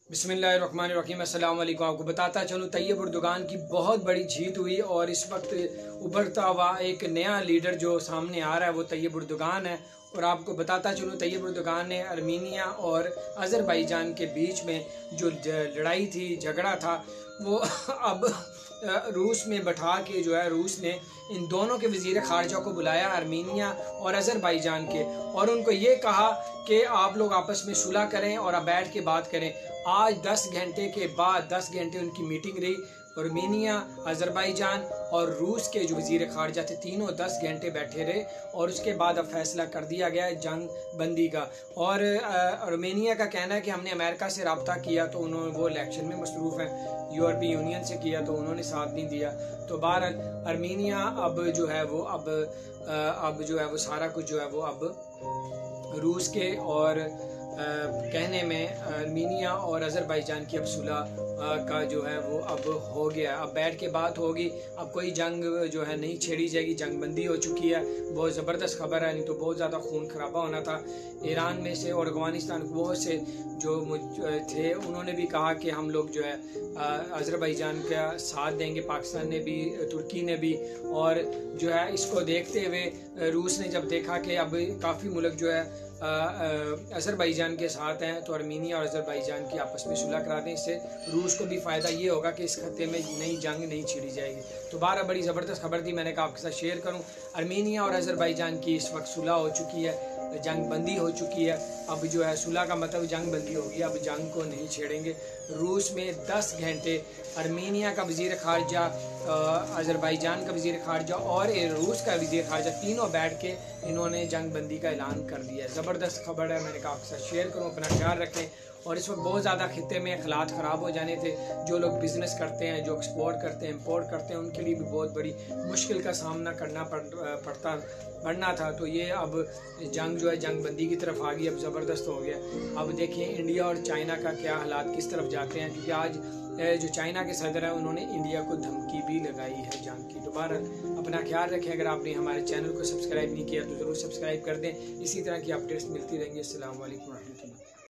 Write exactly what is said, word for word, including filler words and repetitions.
बिस्मिल्लाहिर्रहमानिर्रहीम। अस्सलाम वालेकुम। आपको बताता चलूँ तैयब उर्दुगान की बहुत बड़ी जीत हुई और इस वक्त उभरता हुआ एक नया लीडर जो सामने आ रहा है वो तैयब उर्दुगान है। और आपको बताता चलूँ तैयब उर्दुगान ने आर्मीनिया और अज़रबैजान के बीच में जो लड़ाई थी, झगड़ा था, वो अब रूस में बैठा के जो है रूस ने इन दोनों के वज़ीर ख़ारजा को बुलाया, आर्मीनिया और अज़रबैजान के, और उनको ये कहा कि आप लोग आपस में सुलह करें और अब बैठ के बात करें। आज दस घंटे के बाद दस घंटे उनकी मीटिंग रही। आर्मीनिया, अज़रबैजान और रूस के जो वज़ीर ख़ारजा थे तीनों दस घंटे बैठे रहे और उसके बाद अब फैसला कर दिया गया है जंग बंदी का। और आर्मीनिया का कहना है कि हमने अमेरिका से रब्ता किया तो उन्होंने वो इलेक्शन में मसरूफ़ हैं, यूरोपीय यूनियन से किया तो उन्होंने साथ नहीं दिया। तो बहरहाल आर्मीनिया अब जो है वो अब अब जो है वो सारा कुछ जो है वो अब रूस के और आ, कहने में आर्मीनिया और अज़रबैजान की अब सुलह का जो है वो अब हो गया। अब बैठ के बात होगी, अब कोई जंग जो है नहीं छेड़ी जाएगी, जंग बंदी हो चुकी है। बहुत ज़बरदस्त खबर है, नहीं तो बहुत ज़्यादा खून खराबा होना था। ईरान में से और अफगानिस्तान बहुत से जो थे उन्होंने भी कहा कि हम लोग जो है अज़रबैजान का साथ देंगे, पाकिस्तान ने भी, तुर्की ने भी। और जो है इसको देखते हुए रूस ने जब देखा कि अब काफ़ी मुल्क जो है अज़रबैजान के साथ हैं तो आर्मीनिया और अज़रबैजान की आपस में सुलह करा दें। इससे रूस को भी फ़ायदा ये होगा कि इस खत्ते में नई जंग नहीं छिड़ी जाएगी। तो बारह बड़ी ज़बरदस्त खबर थी, मैंने कहा आपके साथ शेयर करूं। आर्मीनिया और अज़रबैजान की इस वक्त सुलह हो चुकी है, जंग बंदी हो चुकी है। अब जो है सुलह का मतलब जंग बंदी होगी, अब जंग को नहीं छेड़ेंगे। रूस में दस घंटे आर्मीनिया का वज़ीर ख़ारजा, अज़रबैजान का वज़ीर ख़ारजा और रूस का वज़ीर ख़ारजा तीनों बैठ के इन्होंने जंग बंदी का ऐलान कर दिया है। ज़बरदस्त खबर है, मैंने कहा आपके साथ शेयर करूँ। अपना ख्याल रखें। और इस वक्त बहुत ज़्यादा खित्ते में हालात ख़राब हो जाने थे। जो लोग बिज़नेस करते हैं, जो एक्सपोर्ट करते हैं, इम्पोर्ट करते हैं, उनके लिए भी बहुत बड़ी मुश्किल का सामना करना पड़ पड़ता पड़ना था। तो ये अब जंग जो है जंग बंदी की तरफ आ गई, अब ज़बरदस्त हो गया। अब देखिए इंडिया और चाइना का क्या हालात किस तरफ जाते हैं, क्योंकि आज जो चाइना के सदर हैं उन्होंने इंडिया को धमकी भी लगाई है जंग की। दोबारा अपना ख्याल रखें। अगर आपने हमारे चैनल को सब्सक्राइब नहीं किया तो ज़रूर सब्सक्राइब कर दें। इसी तरह की अपडेट्स मिलती रहेंगी। अस्सलाम वालेकुम।